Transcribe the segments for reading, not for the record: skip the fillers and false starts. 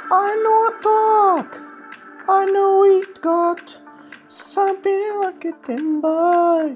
I know a dog. I know we got something like it in by.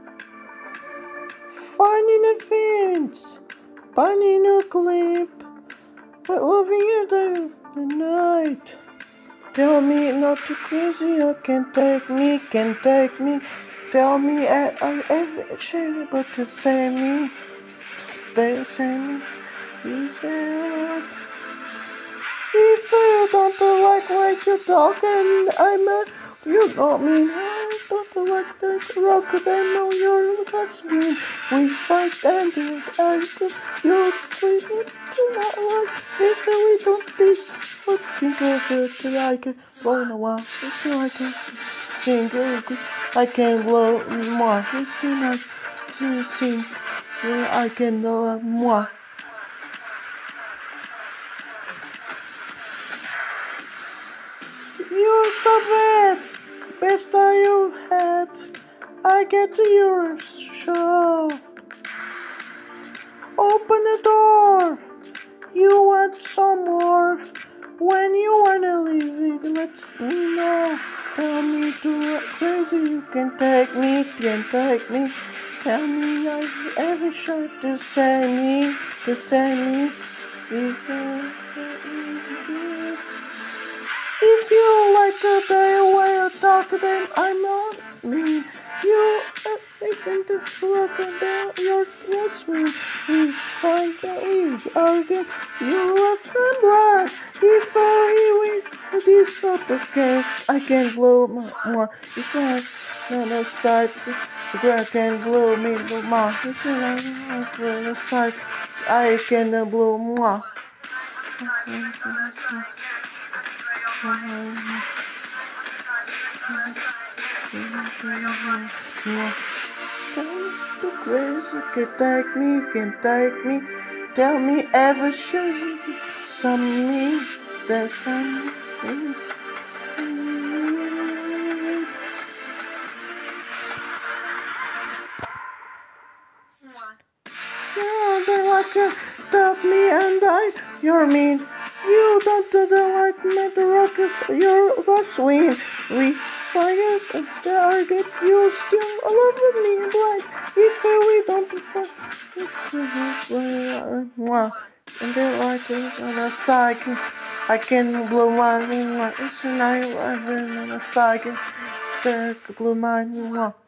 Finding a fence, finding a clip, but loving it day and night. Tell me not too crazy, I can't take me. Tell me I'm every shame, but to say me, stay same. Is it? If you don't like you talking, you know me. I don't like that rock, I know you're the best me. We fight and do it, you'll sleep, do not like. If we don't this, but think of it, like it, blow in a while, it's like it, sing, I can blow more, it's like, sing, I can blow more. You're so bad, best you had. I get to your show. Open the door. You want some more? When you wanna leave it, let me know. Tell me to crazy, you can take me. Tell me I've every shot to send me. Is if you like the day way I talk, then I'm not me. You even to look at your classroom. We find that we argue. You left them black. If I win this up again, I can blow more. It's like on the side. The girl can blow me more. It's like on the side. I can blow more. Too crazy, can take me. Tell me ever should some me, there's some things. Yeah, they like to stop me and you're mean. You don't like me, the rocket, you're the swing. We fight and the target, you still love me blind. If we don't fight, it's and they like this on a cycle. I can blow my it's a night, I've been on a cycle. The blow my